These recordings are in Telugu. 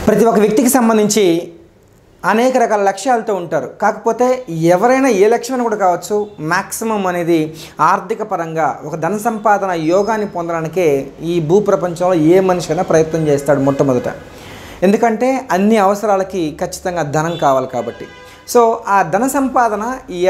ప్రతి ఒక్క వ్యక్తికి సంబంధించి అనేక రకాల లక్ష్యాలతో ఉంటారు. కాకపోతే ఎవరైనా ఏ లక్ష్యం కూడా కావచ్చు, మ్యాక్సిమం అనేది ఆర్థిక పరంగా ఒక ధన సంపాదన యోగాన్ని పొందడానికే ఈ భూప్రపంచంలో ఏ మనిషి అయినా ప్రయత్నం చేస్తాడు మొట్టమొదట. ఎందుకంటే అన్ని అవసరాలకి ఖచ్చితంగా ధనం కావాలి కాబట్టి. సో ఆ ధన సంపాదన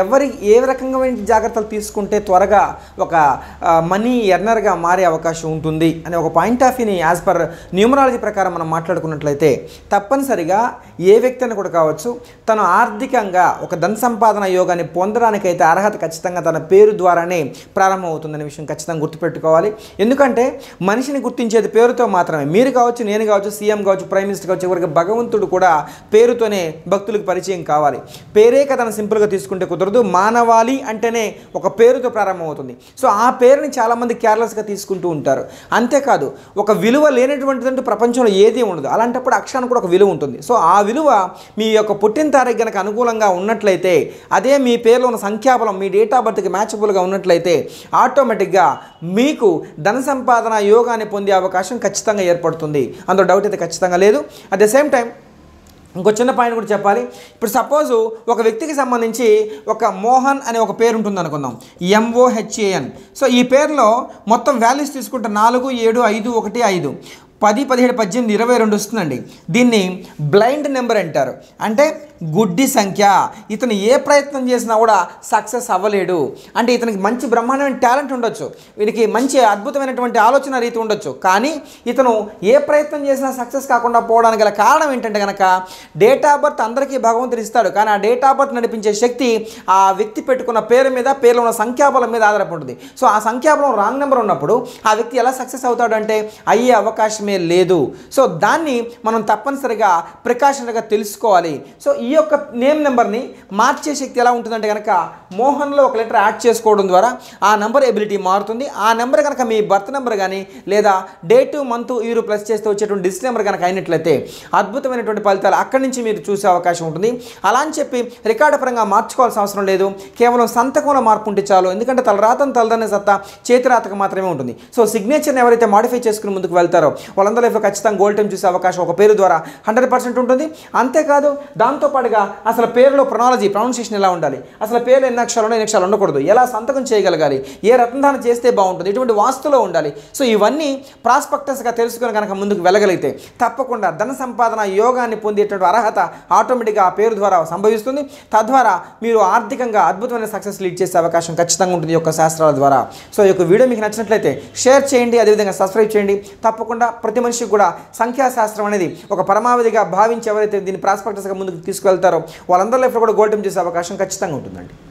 ఏ రకంగా జాగ్రత్తలు తీసుకుంటే త్వరగా ఒక మనీ ఎర్నర్గా మారే అవకాశం ఉంటుంది అనే ఒక పాయింట్ ఆఫ్ వ్యూని యాజ్ పర్ న్యూమరాలజీ ప్రకారం మనం మాట్లాడుకున్నట్లయితే తప్పనిసరిగా ఏ వ్యక్తి అని కూడా కావచ్చు, తను ఆర్థికంగా ఒక ధన సంపాదన యోగాన్ని పొందడానికైతే అర్హత ఖచ్చితంగా తన పేరు ద్వారానే ప్రారంభమవుతుందనే విషయం ఖచ్చితంగా గుర్తుపెట్టుకోవాలి. ఎందుకంటే మనిషిని గుర్తించేది పేరుతో మాత్రమే. మీరు కావచ్చు, నేను కావచ్చు, సీఎం కావచ్చు, ప్రైమ్ మినిస్టర్ కావచ్చు, ఎవరికి భగవంతుడు కూడా పేరుతోనే భక్తులకు పరిచయం కావాలి. పేరే కథను సింపుల్గా తీసుకుంటే కుదరదు. మానవాళి అంటేనే ఒక పేరుతో ప్రారంభమవుతుంది. సో ఆ పేరుని చాలామంది కేర్లెస్గా తీసుకుంటూ ఉంటారు. అంతేకాదు ఒక విలువ లేనటువంటిదంటూ ప్రపంచంలో ఏదీ ఉండదు. అలాంటప్పుడు అక్షరానికి కూడా ఒక విలువ ఉంటుంది. సో ఆ విలువ మీ యొక్క పుట్టిన తారీఖు కనుక అనుకూలంగా ఉన్నట్లయితే, అదే మీ పేరులో ఉన్న సంఖ్యాబలం మీ డేట్ ఆఫ్ బర్త్కి మ్యాచబుల్గా ఉన్నట్లయితే ఆటోమేటిక్గా మీకు ధన సంపాదన యోగాన్ని పొందే అవకాశం ఖచ్చితంగా ఏర్పడుతుంది. అందులో డౌట్ అయితే ఖచ్చితంగా లేదు. అట్ ద సేమ్ టైం ఇంకో చిన్న పాయింట్ కూడా చెప్పాలి. ఇప్పుడు సపోజు ఒక వ్యక్తికి సంబంధించి ఒక మోహన్ అనే ఒక పేరు ఉంటుంది అనుకుందాం, MOHAN. సో ఈ పేరులో మొత్తం వాల్యూస్ తీసుకుంటే 4, 7, 5, 1, 5, 10, 17, 18, 22 వస్తుందండి. దీన్ని బ్లైండ్ నెంబర్ అంటారు, అంటే గుడ్డి సంఖ్య. ఇతను ఏ ప్రయత్నం చేసినా కూడా సక్సెస్ అవ్వలేడు. అంటే ఇతనికి మంచి బ్రహ్మాండమైన టాలెంట్ ఉండొచ్చు, వీడికి మంచి అద్భుతమైనటువంటి ఆలోచన రీతి ఉండొచ్చు, కానీ ఇతను ఏ ప్రయత్నం చేసినా సక్సెస్ కాకుండా పోవడానికి గల కారణం ఏంటంటే కనుక డేట్ ఆఫ్ బర్త్ అందరికీ భగవంతుడు ఇస్తాడు, కానీ ఆ డేట్ ఆఫ్ బర్త్ నడిపించే శక్తి ఆ వ్యక్తి పెట్టుకున్న పేరు మీద, పేరులో ఉన్న సంఖ్యాబలం మీద ఆధారపడుతుంది. సో ఆ సంఖ్యాబలం రాంగ్ నెంబర్ ఉన్నప్పుడు ఆ వ్యక్తి ఎలా సక్సెస్ అవుతాడు అంటే అయ్యే అవకాశమే లేదు. సో దాన్ని మనం తప్పనిసరిగా ప్రికాషన్గా తెలుసుకోవాలి. సో ఈ యొక్క నేమ్ నెంబర్ని మార్చే శక్తి ఎలా ఉంటుందంటే కనుక మోహన్లో ఒక లెటర్ యాడ్ చేసుకోవడం ద్వారా ఆ నెంబర్ ఎబిలిటీ మారుతుంది. ఆ నెంబర్ కనుక మీ బర్త్ నెంబర్ కానీ లేదా డేటు, మంత్, ఇయర్ ప్లస్ చేస్తే వచ్చేటువంటి డిజిట్ నెంబర్ కనుక అయినట్లయితే అద్భుతమైనటువంటి ఫలితాలు అక్కడి నుంచి మీరు చూసే అవకాశం ఉంటుంది. అలా అని చెప్పి రికార్డు పరంగా మార్చుకోవాల్సిన అవసరం లేదు. కేవలం సంతకంలో మార్పు ఉంటే చాలు. ఎందుకంటే తలరాతను తలదనే సత్తా చేతిరాతకు మాత్రమే ఉంటుంది. సో సిగ్నేచర్ని ఎవరైతే మాడిఫై చేసుకుని ముందుకు వెళ్తారో వాళ్ళందరూ లైఫ్లో ఖచ్చితంగా గోల్డ్ టైం చూసే అవకాశం ఒక పేరు ద్వారా 100% ఉంటుంది. అంతేకాదు దాంతోపాటుగా అసలు పేరులో ప్రొనౌన్సియేషన్ ఎలా ఉండాలి, అసలు పేర్లు ఎన్ని అక్షరాలు ఉండకూడదు, ఎలా సంతకం చేయగలగాలి, ఏ రత్నదానం చేస్తే బాగుంటుంది, ఇటువంటి వాస్తులో ఉండాలి. సో ఇవన్నీ ప్రాస్పెక్టస్గా తెలుసుకుని కనుక ముందుకు వెళ్ళగలిగితే తప్పకుండా ధన సంపాదన యోగాన్ని పొందేటువంటి అర్హత ఆటోమేటిక్గా ఆ పేరు ద్వారా సంభవిస్తుంది. తద్వారా మీరు ఆర్థికంగా అద్భుతమైన సక్సెస్ లీడ్ చేసే అవకాశం ఖచ్చితంగా ఉంటుంది ఈ యొక్క శాస్త్రాల ద్వారా. సో ఈ యొక్క వీడియో మీకు నచ్చినట్లయితే షేర్ చేయండి, అదేవిధంగా సబ్స్క్రైబ్ చేయండి. తప్పకుండా ప్రతి మనిషికి కూడా సంఖ్యాశాస్త్రం అనేది ఒక పరమావధిగా భావించి ఎవరైతే దీన్ని ప్రాస్పెక్టస్గా ముందుకు తీసుకువెళ్తారో వాళ్ళందరి లైఫ్లో కూడా గోల్డ్ టైం చేసే అవకాశం ఖచ్చితంగా ఉంటుందండి.